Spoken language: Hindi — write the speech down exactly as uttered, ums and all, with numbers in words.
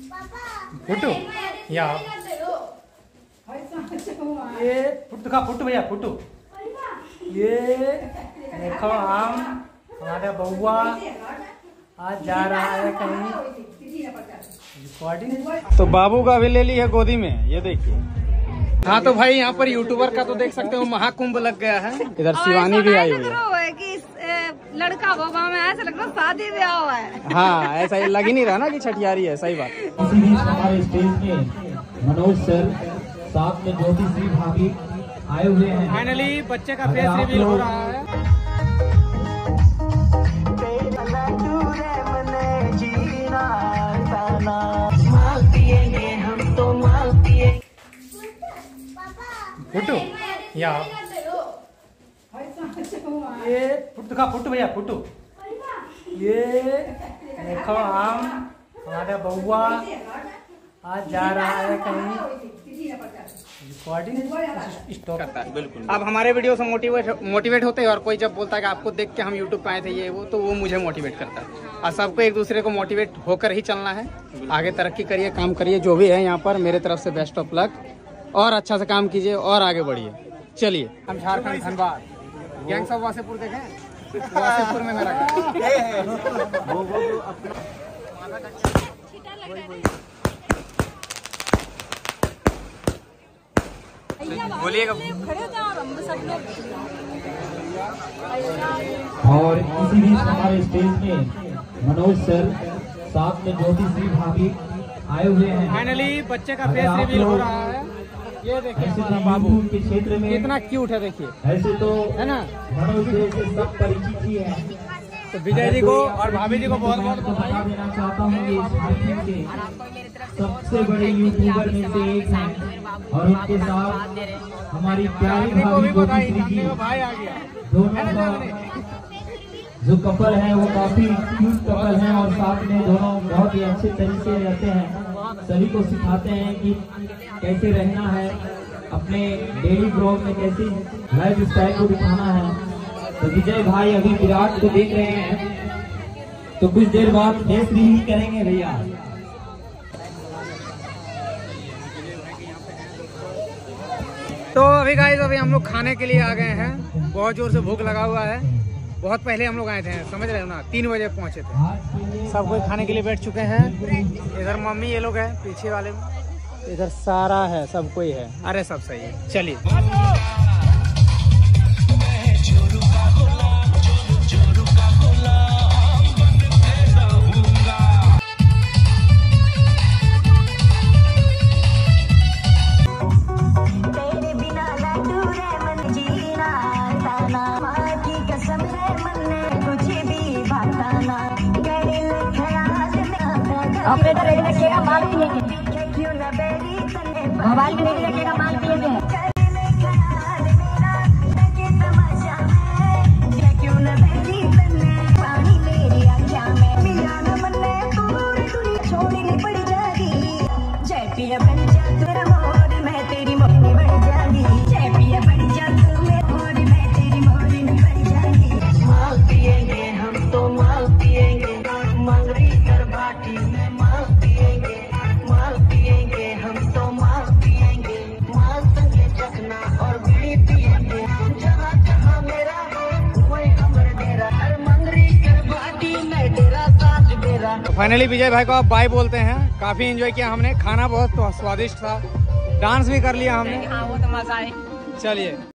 फुटू या ये फुटू का फुटू भैया फुटू ये देखो आम हमारा बउआ आज जा रहा है कहीं रिकॉर्डिंग। तो बाबू का भी ले ली है गोदी में, ये देखिए। हाँ तो भाई यहाँ पर यूट्यूबर का तो देख सकते हो महाकुंभ लग गया है। इधर शिवानी भी आई हुई है कि लड़का बाबा में ऐसा लग रहा शादी ब्याह हुआ है। हाँ ऐसा ही लग ही नहीं रहा ना कि छठियारी है, सही बात। इसी बीच हमारे स्टेज में मनोज सर साथ में ज्योति श्री भाभी आए हुए हैं। फाइनली बच्चे का फेस रिवील हो रहा है। फुटू या ये फुटू का फुटू भैया फुटू ये देखो आम हमारा बउआ आज जा रहा है कहीं रिकॉर्डिंग स्टॉप करता है। बिल्कुल। अब हमारे वीडियो से मोटिवेट मोटिवेट होते हैं और कोई जब बोलता है कि आपको देख के हम यूट्यूब पे आए थे ये वो, तो वो मुझे मोटिवेट करता है। और सबको एक दूसरे को मोटिवेट होकर ही चलना है। आगे तरक्की करिए, काम करिए, जो भी है यहाँ पर मेरे तरफ से बेस्ट ऑफ लक और अच्छा से काम कीजिए और आगे बढ़िए। चलिए हम झारखंड धनबाद गैंग्स ऑफ वासेपुर देखें। वासेपुर में मेरा बोलिएगा। और इसी बीच हमारे स्टेज में मनोज सर साथ में ज्योति श्री भाभी आए हुए हैं। फाइनली बच्चे का फेस रिवील हो रहा है। ये देखिए हमारा बाबू के क्षेत्र में कितना क्यूट है, देखिए। ऐसे तो है ना, मनोज से सब परिचित ही है। तो विजय जी को और भाभी जी को बहुत बहुत बता देना चाहता हूँ कि झारखंड के सबसे बड़े यूट्यूबर में से एक हैं और उनके साथ हमारी प्यारी भाभी ज्योतिश्री जी, दोनों का जो कपल है वो काफी क्यूट कपल है और साथ में दोनों बहुत ही अच्छे तरीके से रहते हैं। सभी को सिखाते हैं कि कैसे रहना है, अपने डेली ब्लॉग में कैसे लाइफ स्टाइल को दिखाना है। तो विजय भाई अभी विराट को देख रहे हैं, तो कुछ देर बाद फेस रिवील करेंगे भैया। तो अभी गाइस अभी हम लोग खाने के लिए आ गए हैं। बहुत जोर से भूख लगा हुआ है। बहुत पहले हम लोग आए थे, समझ रहे हो ना, तीन बजे पहुंचे थे। सब कोई खाने के लिए बैठ चुके हैं। इधर मम्मी ये लोग हैं पीछे वाले में, इधर सारा है, सब कोई है। अरे सब सही है, चलिए। ऑपरेटर रेडी रखिएगा, माल पिएंगे। मोबाइल भी रेडी रखिएगा, माल पिएंगे। फाइनली विजय भाई को आप बाय बोलते हैं। काफी एंजॉय किया हमने, खाना बहुत स्वादिष्ट था, डांस भी कर लिया हमने। हाँ वो तो मजा है। चलिए।